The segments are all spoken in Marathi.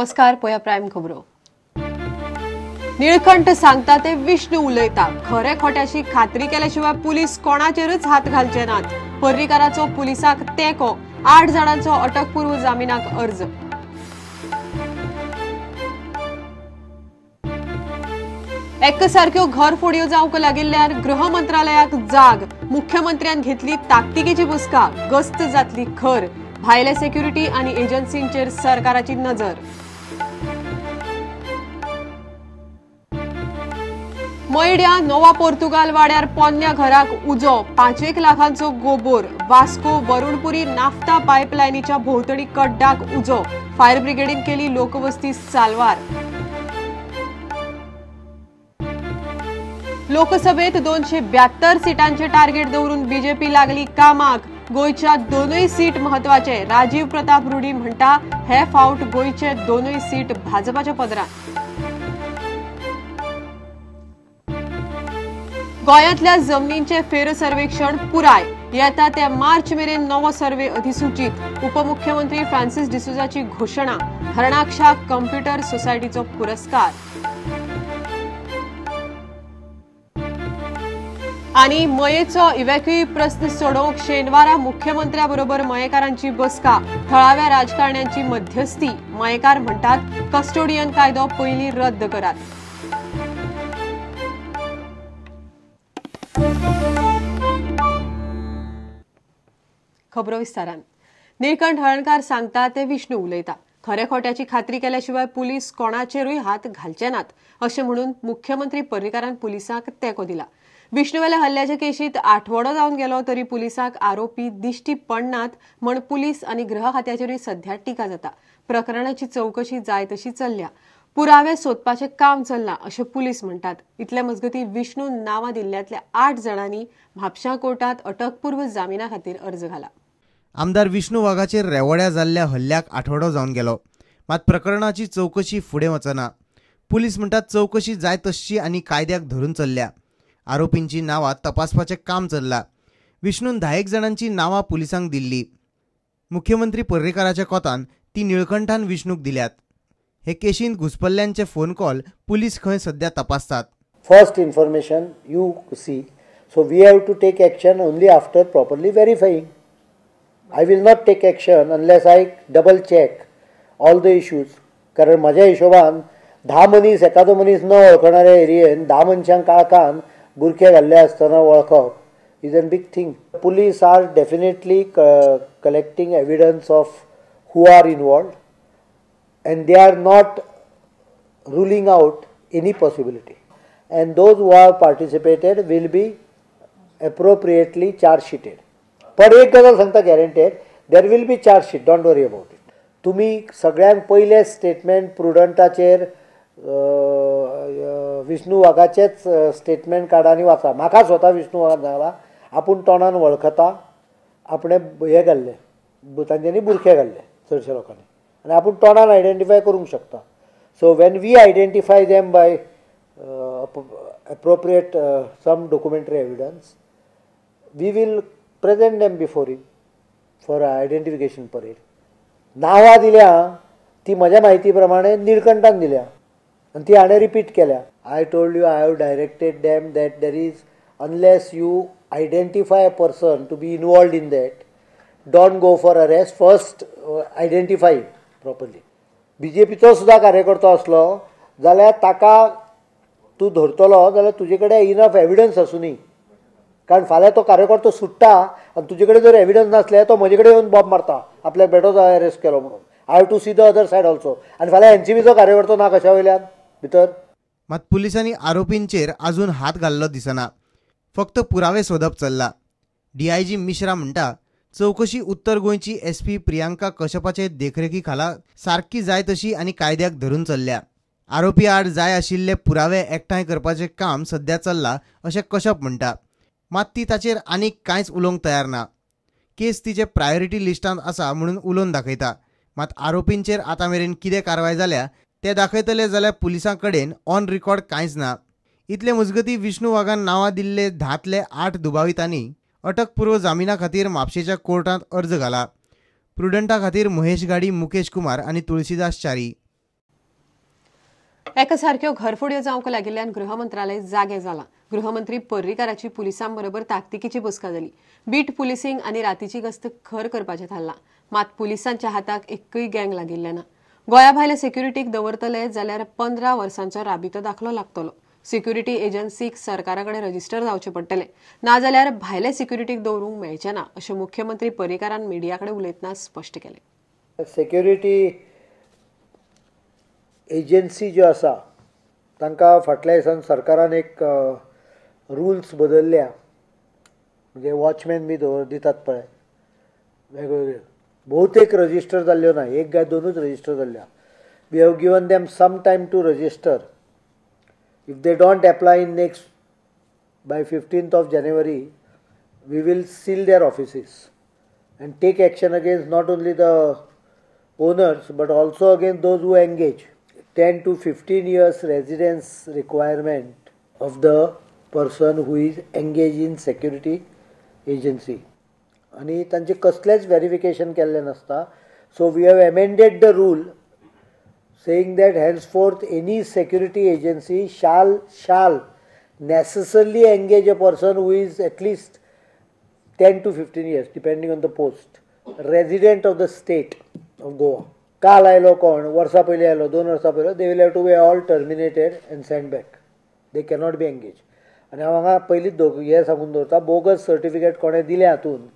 नमस्कार, पोया प्राइम खबरो। निळकंठ सांगता ते विष्णू उलयता। खरे खोट्याची खात्री केल्याशिवाय पुलीस कोणाचेरच हात घालचे नात। पर्रीकाराचो पुलिसाक तेंको, 8 जाणांचो अटकपूर्व जामिनाक अर्ज। एकसारक्यो घरफोड्यो जावंक लागिल्ल्यान गृह मंत्रालयाक जाग। मुख्यमंत्र्यान घेतली ताकतिकेची बसका। गस्त जातली खर। भायले सेक्युरिटी आनी एजन्सींचेर सरकाराची नजर। मयड्या नोवा पोर्तुगाल वाड्यार पोन्न्या घराक उजो। 5 लाखांचो गोबोर। वास्को वरुणपुरी नाफ्ता पायपलायनीच्या भोवतणी कड्डाक उजो। फायर ब्रिगेडीन केली लोकवस्ती साल्वार। लोकसभेत 272 सीटांचे टार्गेट दवरून बीजेपी लागली कामाक। गोयच्या दोनूय सीट महत्वाचे। राजीव प्रताप रुडी म्हणटा हे फावट गोयचे दोनूय सीट भाजपाच्या पदरात। गोंयांतल्या जमनींचे फेरसर्वेक्षण पुराय। येता ते मार्च मेरेन नवो सर्वे अधिसूचित। उपमुख्यमंत्री फ्रांसिस डिसोजाची घोषणा। हरणाक्षा कम्प्युटर सोसायटीचो पुरस्कार। आणि मयेचो इव्हॅक्युई प्रश्न सोडवंक शेनवारा मुख्यमंत्र्या बरोबर मयेकारांची बसका। थळाव्या राजकारण्यांची मध्यस्थी। मयेकार म्हणतात कस्टोडियन कायदो पयलीं रद्द करात। खबरो विस्तारान। निळकंठ हळणकार सांगता ते विष्णू उलयता। खरे खोट्याची खात्री केल्याशिवाय पुलीस कोणाचेरूय हात घालचे नात अशें म्हणून मुख्यमंत्री पर्रीकारान पुलिसांक तेंको दिला। विष्णुवेल्या हल्ल्याच्या केशीत आठवडो जावन गेलो तरी पुलिसाक आरोपी दिश्टी पडनात म्हण पुलीस आनी गृह खात्याचेरूय सध्या टिका जाता। प्रकरणाची चौकशी जाय तशी चल्ल्या। पुरावे सोदपाचें काम चल्लां अशें पुलीस म्हणटात। इतले मजगतीं विष्णू नांवां दिल्ल्यांतल्या 8 जाणांनी म्हापशां कोर्टात अटकपूर्व जामिना खातीर अर्ज घाला। आमदार विष्णू वाघाचेर रेवड्या जाल्ल्या हल्ल्याक आठवडो जावन गेलो, मात प्रकरणाची चौकशी फुडें वचना। पुलीस म्हणटात चौकशी जाय तशी आनी कायद्याक धरून चल्ल्या। आरोपींची नांवां तपासपाचें काम चल्लां। विष्णून 10 जाणांची नांवां पुलिसांक दिल्ली। मुख्यमंत्री पर्रीकाराच्या कोतान ती निळकंठान विष्णूक दिल्यात। हे केशींत घुसपल्ल्यांचे फोन कॉल पुलीस खंय सध्या तपासतात। First information you see, so we have to take action only after properly verifying. I will not take action unless I double check all the issues. कारण माझ्या हिशोबान 10 मनीस एखादो मनीस न वळखणाऱ्या एरियेन 10 मनशांक काळखान बुरखे घाल्ले आसतना वळखप is a big thing. Police are definitely collecting evidence of who are involved and they are not ruling out any possibility. And those who have participated will be appropriately charge sheeted. पण एक गजाल सांगता guaranteed, there will be charge sheet, don't worry about it. तुम्ही सगळ्यांक पयले स्टेटमेंट प्रुडंटाचेर विष्णू वाघाचेच स्टेटमेंट काढा आनी वाचा. म्हाका स्वता विष्णू वाघ सांगला आपूण तोंडान वळखता, आपणे हे घाल्ले तांच्यांनी बुरखे घाल्ले चडशे लोकांनी, आनी आपूण तोंडान आयडेंटिफाय करूंक शकता. So when we identify them by appropriate some documentary evidence, we will present them before him for identification parade. नावां दिल्या ती म्हज्या म्हायती प्रमाणे निळकंठान दिल्या आनी ती हाणें रिपीट केल्या. I told you, I have directed them that there is, unless you identify a person to be involved in that, don't go for arrest, first identify properly. बीजेपीचो सुद्दां कार्यकर्तो असलो जाल्यार ताका तूं धरतलो जाल्यार तुजे कडेन इनफ एविडन्स आसूं न्ही. कारण फाल्यां तो कार्यकर्तो सुट्टा आनी तुजे कडेन जर एविडन्स नासले तो म्हजे कडेन येवन बॉब मारता आपल्याक बेटो अरेस्ट केलो म्हणून. I have to see the other side also. आनी फाल्यां एनसीबीचो कार्यकर्तो ना कशा वयल्यान भितर. मात पुलिसांनी आरोपींचेर अजून हात घाल्लो दिसना. फक्त पुरावे सोदप चल्ला. DIG मिश्रा म्हणटा चौकशी उत्तर गोंयची SP प्रियांका कश्यपाचे देखरेखी खाला सारकी जाय तशी आनी कायद्याक धरून चल्ल्या. आरोपी आड जाय आशिल्ले पुरावे एकठांय करपाचें काम सध्या चल्लां अशें कश्यप म्हणटा. मात ती ताचेर आनीक कांयच उलोवंक तयार ना. केस तिचे प्रायोरिटी लिस्टांत आसा म्हणून उलोवन दाखयता. मात आरोपींचेर आतां मेरेन कितें कारवाय जाल्या ते दाखयतले जाल्यार पुलिसां कडेन ऑन रिकॉर्ड कांयच ना. इतले मजगतीं विष्णू वाघान नांवां दिल्ले 10तले 8 दुबावितांनी अटकपूर्व जामिना खातीर म्हापशेच्या कोर्टांत अर्ज घाला. प्रुडंटा खातीर महेश गाडी, मुकेश कुमार आनी तुळशीदास च्यारी. एका सारख्यो घरफोड्यो जावंक लागिल्ल्यान गृह मंत्रालय जागे जाला. गृहमंत्री पर्रीकाराची पुलिसांबरोबर ताकतिकेची बसका जाली. बीट पुलिसिंग आनी रातीची गस्त खर करपाचें थारला. मात पुलिसांच्या हाताक एकूय गँग लागिल्ले ना. गोंया भायले सिक्युरिटीक दवरतले जाल्यार 15 वर्सांचो राबितो दाखलो लागतलो. सिक्युरिटी एजन्सीक सरकाराकडे रजिस्टर जावचे पडटले, नाजाल्यार भायले सिक्युरिटीक दवरूंक मेळचे ना अशें मुख्यमंत्री पर्रीकारान मिडियाकडे उलयतना स्पश्ट केलें. सिक्युरिटी एजन्सी ज्यो आसा तांकां फाटल्या दिसांनी सरकारान एक रुल्स बदलल्या. म्हणजे वॉचमॅन बी दितात पळय वेगवेगळे, बहुतेक रजिस्टर जाल्ल्यो ना, एक काय दोनूच रजिस्टर जाल्ल्या. We have given them some time to register. If they don't apply in next by 15th of January, we will seal their offices and take action against not only the owners but also against those who engage. 10 to 15 years residence requirement of the person who is engaged in security agency. आणि तांचे कसलेच व्हेरिफिकेशन केल्ले नसता. So we have amended the rule saying that henceforth any security agency shall necessarily engage a person who is at least 10 to 15 years, depending on the post, resident of the state of Goa. काल आयलो कोण, वर्सा पयलीं आयलो, 2 वर्सां पयलीं, they will have to be all terminated and sent back. They cannot be engaged. आनी हांव हांगा पयलींच हें सांगून दवरता, बोगस सर्टिफिकेट कोणें दिलें हातून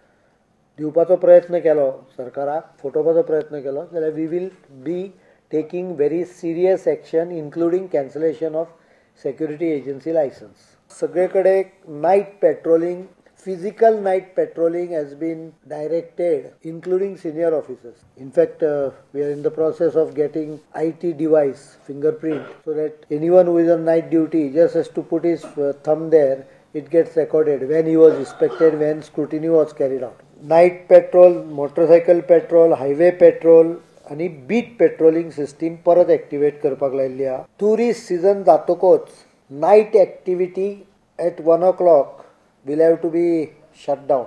दिवपाचो प्रयत्न केलो, सरकाराक फटोवपाचो प्रयत्न केलो जाल्यार we will be taking very serious action including cancellation of security agency license. सगळेकडे night patrolling, physical night patrolling has been directed including senior officers. In fact, we are in the process of getting IT device, fingerprint, so that anyone who is on night duty just has to put his thumb there, it gets recorded when he was inspected, when scrutiny was carried out. Night patrol, motorcycle patrol, highway patrol आणि बीट पेट्रोलिंग सिस्टीम परत ॲक्टिवेट करपाक लायिल्ली आहा. टुरिस्ट सीजन जातकच night activity at 1 o'clock will have to be shut down.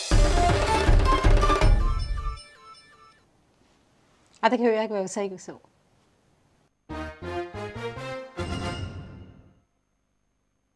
आता घेऊया एक व्यावसायिक विसव.